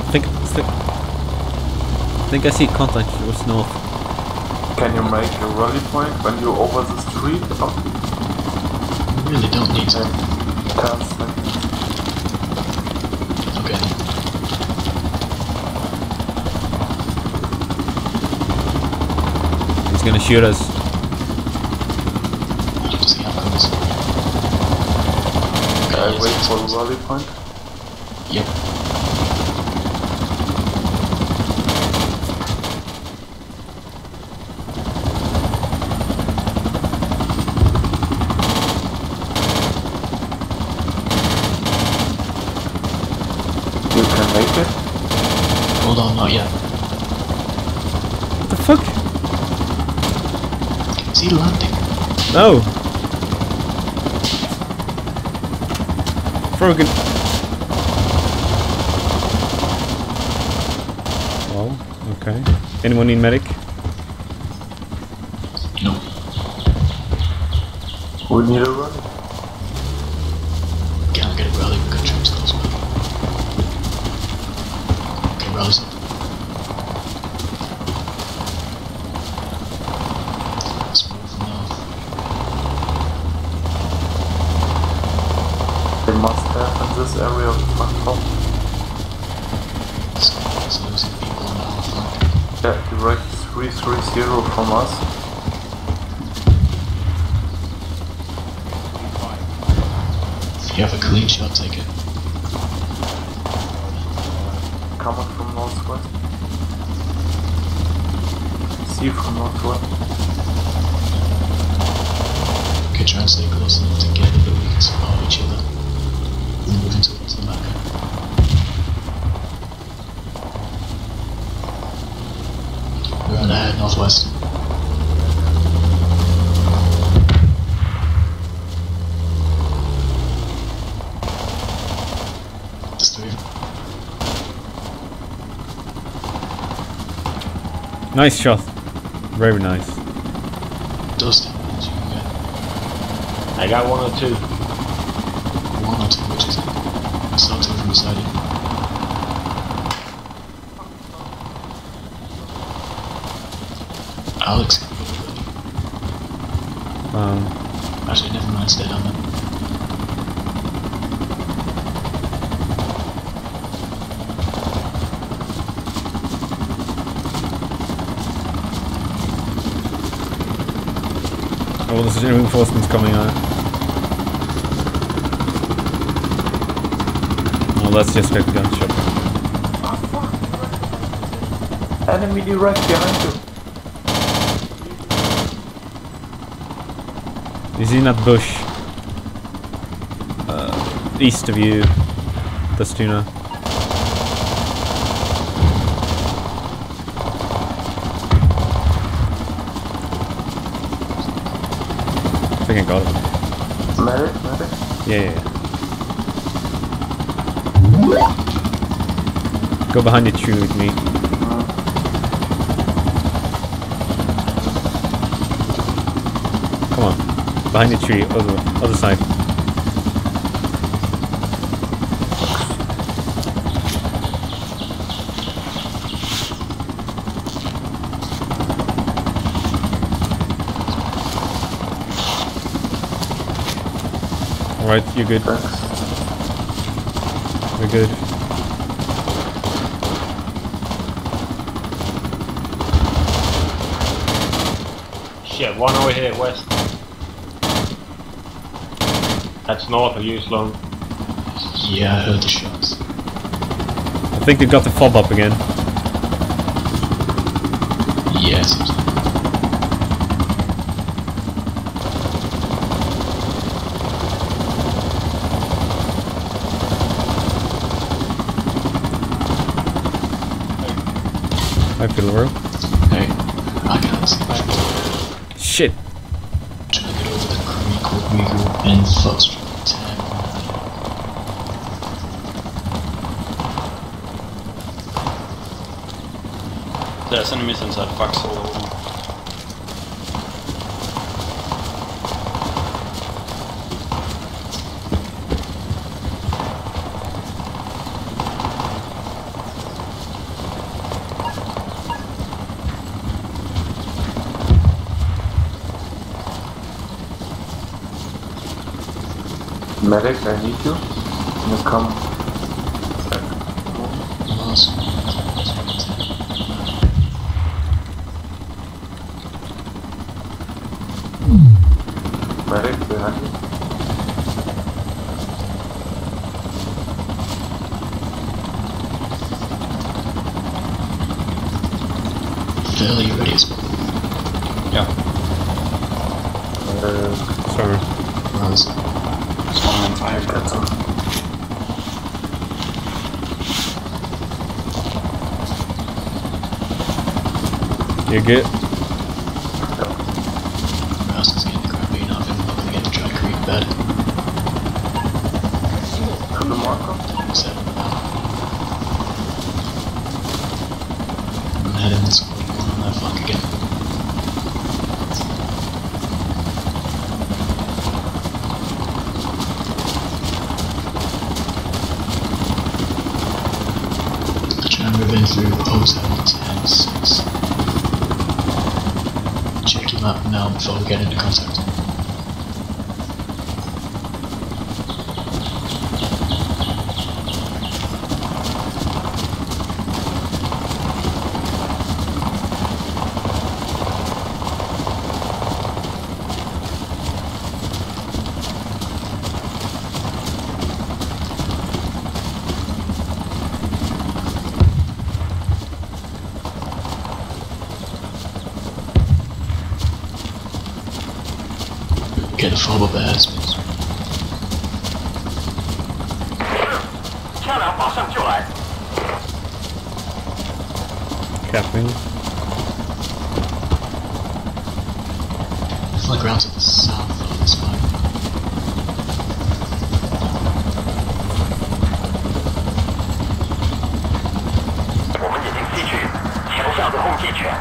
think I see contact towards north. Can you make a rally point when you're over the street? Oh. We really don't need to. 10 seconds. Okay. He's gonna shoot us. See how it goes. Wait for the rally point. Yep. You can make it. Hold on, not yet. What the fuck? Is he landing? No! Broken. Oh, okay. Anyone need medic? No. We need a rally. Can't get a rally, we've got troops close by. Okay, rally's up. Let's move north. They must have in this area of the top. It's losing people on our flank. Yeah, direct 330 from us. If you have a clean shot, take it. Coming from northwest. See from northwest. Okay, try and stay close enough together that we can support each other. We're moving towards the back. We're on ahead northwest. Just three of them. Nice shot. Very nice. Dustin, what you can get? I got 1 or 2. One or two, which is it? I saw two from beside you. Alex. Actually, never mind, stay down there. Oh, there's reinforcements coming out. Oh, that's just a gunshot. Oh fuck! Enemy direct behind you. He's in that bush. East of you. That's Tuna. I think I got him. Medic, medic. Yeah. Go behind the tree with me. Come on. Behind the tree, other side. Alright, you're good. We're good. Shit, 1 over here, west. That's north of you, Sloan. Yeah, I heard the shots. I think they got the fob up again. Yeah, it seems like. I feel real. Hey, I can't see much. Shit. Trying to get over the creek with me in Foxtrot 10. There's enemies inside Foxhole. Medic, I need you. Can you come back? Mars. Medic, behind you. Phil, you ready? Yeah. Sorry. Mars. It's one on fire. That's all. You good? Mars is getting crappy enough and we're gonna get to try creep bed. To the marker. So, I'm heading this way on that fuck again. Try and move in through the hotel to M6. Check your map now before we get into contact. Get a fob up ahead, please. 车辆马上就来。 Captain. I feel like we're out to the south of this map. 我们已经吸取桥下的攻击权。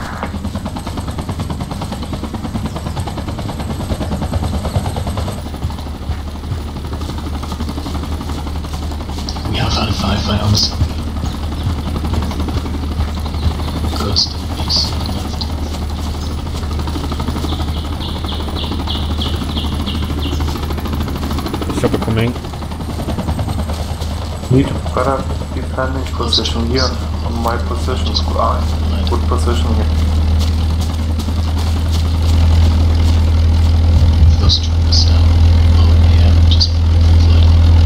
We have had a firefight on the south. Coast, east, and left. Chopper coming. Need better defending position here. On my position. Good position here. For those trying to stop, low in the air, just flood.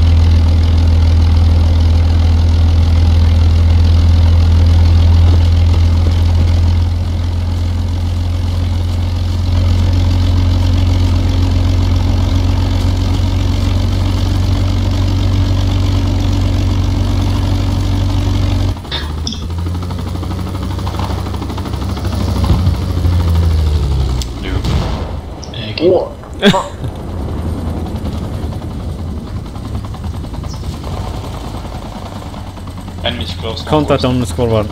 Egg. What? Fuck. Enemies close. Contact on the scoreboard.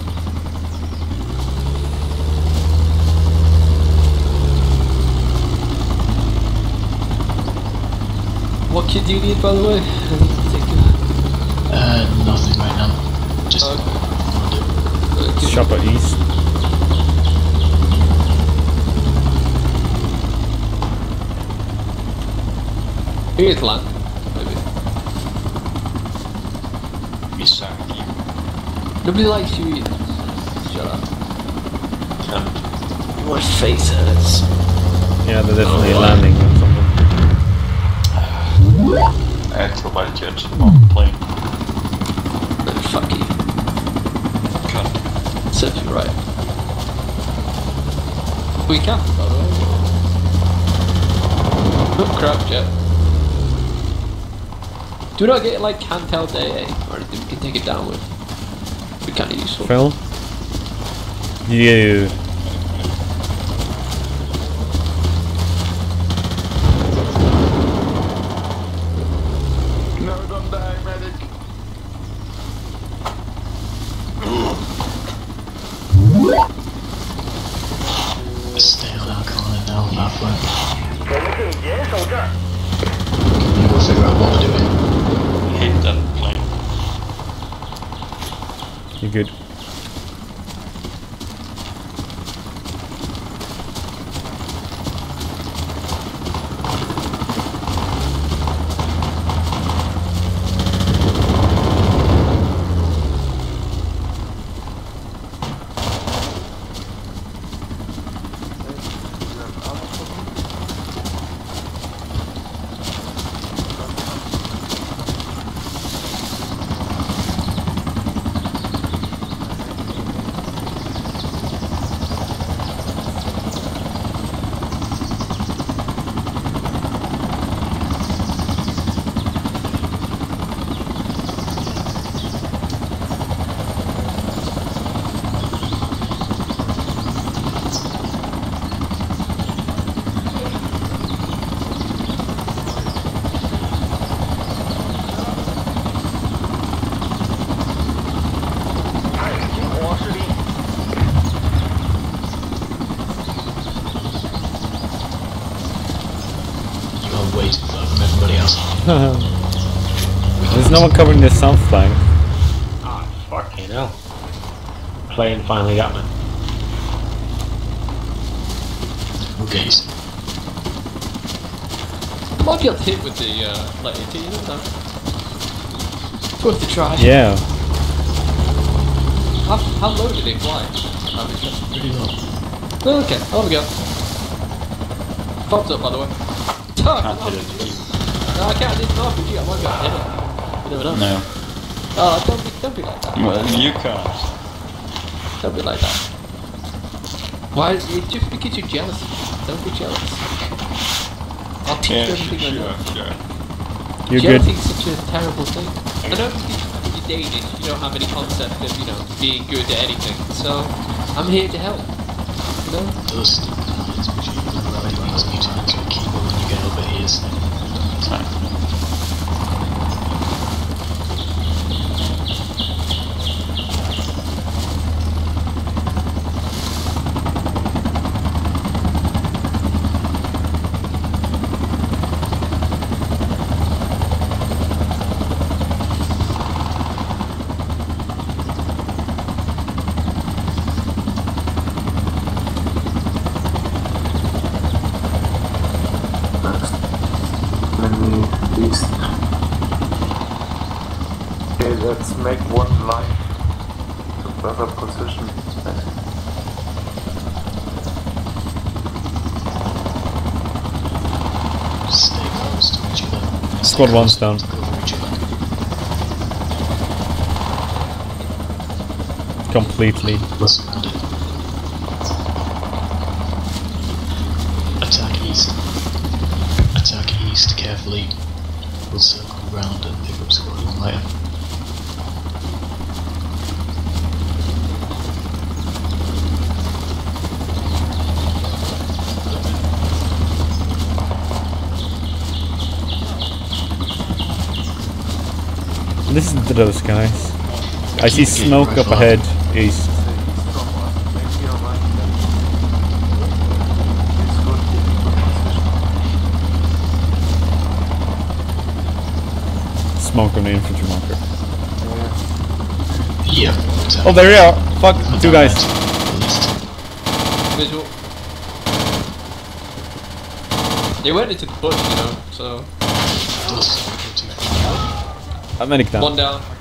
What kit do you need, by the way? Nothing right now. Just Chopper east. You need to land, maybe. Missar aqui. Nobody likes you either. Shut up. my face hurts. Yeah, they're definitely landing on something. I had to buy jets on the plane. No, fuck you. Cut. Serves you right. We can, by the way. Oh crap, jet. Do we not get like Cantel Day or anything we can take it down with? Be kind of useful. Phil? You. No, don't die, medic. Stay on alcohol and now halfway. 前进严守这儿。 We'll figure out what we're doing. Hit that plane. You good? There's no one covering the south flank. Ah, fucking hell. Plane finally got me. Okay, so I might be able to hit with the light AT, you know that? It's worth a try. Yeah. How low did it fly? I'm interested. pretty low. Oh, okay, I'll have a go. Popped up, by the way. Can't Oh, hit it. no, I can't. It's an RPG. I might be able to hit it. You never know. No. Oh, don't be like that. Well, you can't. Don't be like that. Why? It's just because you're jealous. Don't be jealous. I'll teach Yeah, you everything I know. sure. You're good. Jealousy is such a terrible thing. I know because you're Danish, you don't have any concept of, you know, being good at anything. So, I'm here to help. You know? Those stupid lines which you write things me to answer a keyboard when you get over here. Fine. East. Okay, let's make one line to better position. Stay close to each other. Squad one's down. Cover each other. Completely. Listen at it. Attack east. Attack east carefully. We'll circle round and pick up squad one later. Listen to those guys. I see smoke up ahead, east. Smoke on the infantry marker. Yeah. Oh, there you are! Fuck, two guys. Visual. They went into the bush, you know, so. I'm medic down. One down.